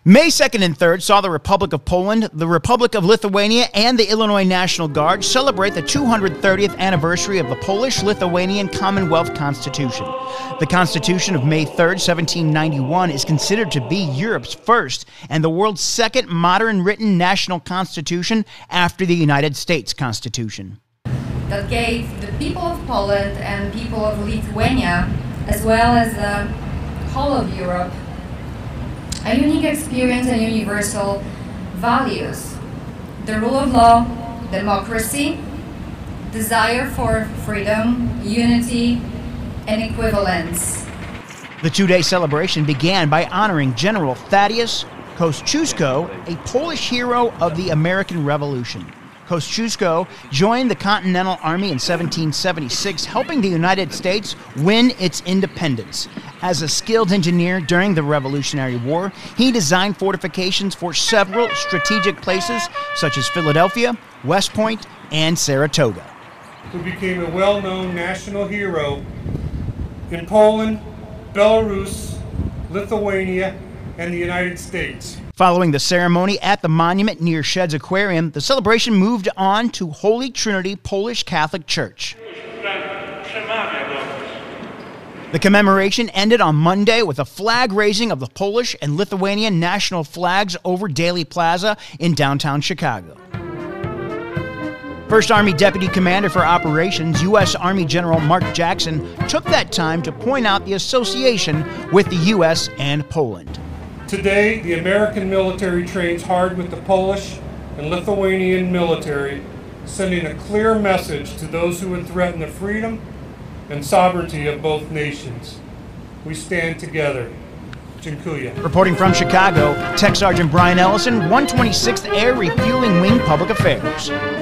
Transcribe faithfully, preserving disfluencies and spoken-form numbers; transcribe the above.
May second and third saw the Republic of Poland, the Republic of Lithuania, and the Illinois National Guard celebrate the two hundred thirtieth anniversary of the Polish-Lithuanian Commonwealth Constitution. The Constitution of May third, seventeen ninety-one is considered to be Europe's first and the world's second modern written national constitution after the United States Constitution. That gave the people of Poland and people of Lithuania, as well as the whole of Europe, a unique experience and universal values: the rule of law, democracy, desire for freedom, unity, and equivalence. The two-day celebration began by honoring General Thaddeus Kosciuszko, a Polish hero of the American Revolution. Kosciuszko joined the Continental Army in seventeen seventy-six, helping the United States win its independence. As a skilled engineer during the Revolutionary War, he designed fortifications for several strategic places such as Philadelphia, West Point, and Saratoga. Who became a well-known national hero in Poland, Belarus, Lithuania, and the United States. Following the ceremony at the monument near Sheds Aquarium, the celebration moved on to Holy Trinity Polish Catholic Church. The commemoration ended on Monday with a flag raising of the Polish and Lithuanian national flags over Daley Plaza in downtown Chicago. First Army Deputy Commander for Operations, U S Army General Mark Jackson, took that time to point out the association with the U S and Poland. Today, the American military trains hard with the Polish and Lithuanian military, sending a clear message to those who would threaten the freedom and sovereignty of both nations. We stand together. Dziękuję. Reporting from Chicago, Tech Sergeant Brian Ellison, one twenty-sixth Air Refueling Wing Public Affairs.